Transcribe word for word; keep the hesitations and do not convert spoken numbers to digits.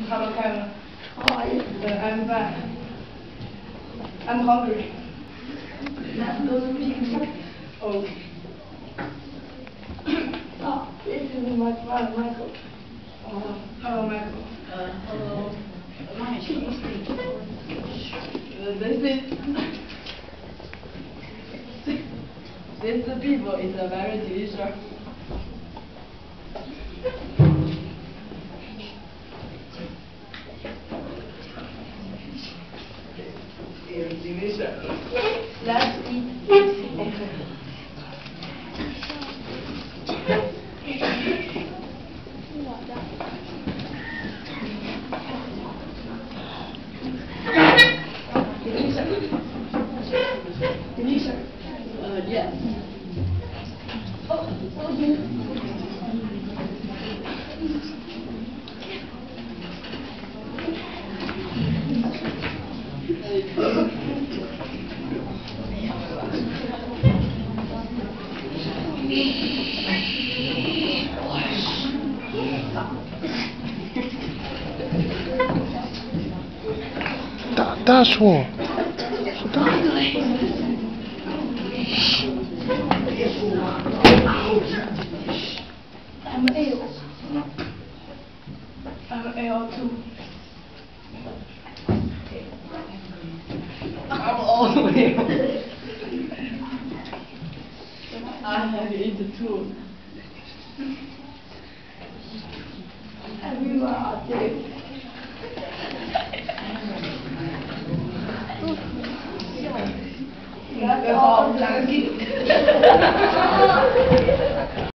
Hello, Kevin. How are you? Uh, I'm fine. I'm hungry. Let's go to picnic. Okay. Oh, this is my friend Michael. Uh, hello, Michael. Uh, hello. My Chinese speak. Uh, this is this people is a very delicious. It's delicious. Let's eat this. Okay. Delicious. Uh, yes. Oh, okay. 大大说，说大。 I'm ill. I'm ill too. I'm also ill. I have eaten too. Everyone are sick.